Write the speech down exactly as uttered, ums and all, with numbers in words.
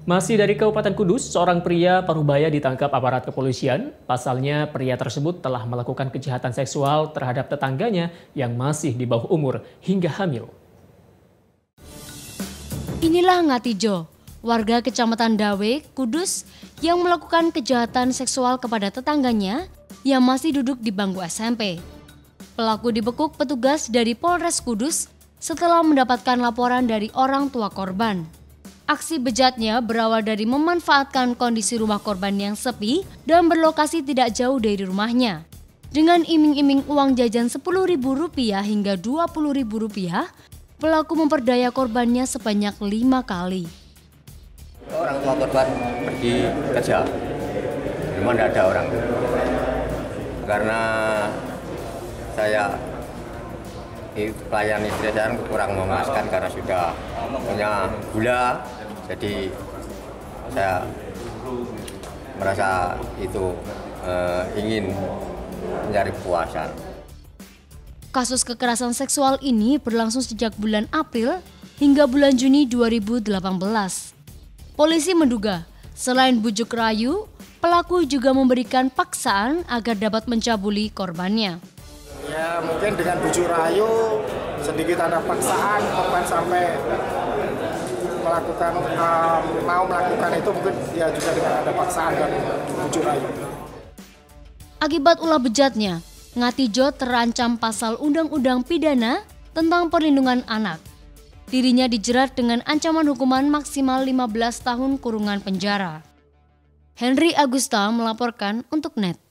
Masih dari Kabupaten Kudus, seorang pria Parubaya ditangkap aparat kepolisian. Pasalnya, pria tersebut telah melakukan kejahatan seksual terhadap tetangganya yang masih di bawah umur hingga hamil. Inilah Ngatijo, warga Kecamatan Dawe, Kudus, yang melakukan kejahatan seksual kepada tetangganya yang masih duduk di bangku S M P. Pelaku dibekuk petugas dari Polres Kudus setelah mendapatkan laporan dari orang tua korban. Aksi bejatnya berawal dari memanfaatkan kondisi rumah korban yang sepi dan berlokasi tidak jauh dari rumahnya. Dengan iming-iming uang jajan sepuluh ribu rupiah hingga dua puluh ribu rupiah, pelaku memperdaya korbannya sebanyak lima kali. Orang tua korban pergi kerja, cuma tidak ada orang. Karena saya pelayan istri saya kurang memuaskan karena sudah punya gula, jadi saya merasa itu eh, ingin mencari puasan. Kasus kekerasan seksual ini berlangsung sejak bulan April hingga bulan Juni dua ribu delapan belas. Polisi menduga selain bujuk rayu, pelaku juga memberikan paksaan agar dapat mencabuli korbannya. Ya mungkin dengan bujuk rayu, sedikit ada paksaan, korban sampai melakukan um, mau melakukan itu mungkin ya juga dengan ada paksaan dan bujuk rayu. Akibat ulah bejatnya, Ngatijo terancam pasal Undang-Undang Pidana tentang Perlindungan Anak. Dirinya dijerat dengan ancaman hukuman maksimal lima belas tahun kurungan penjara. Henry Agusta melaporkan untuk N E T.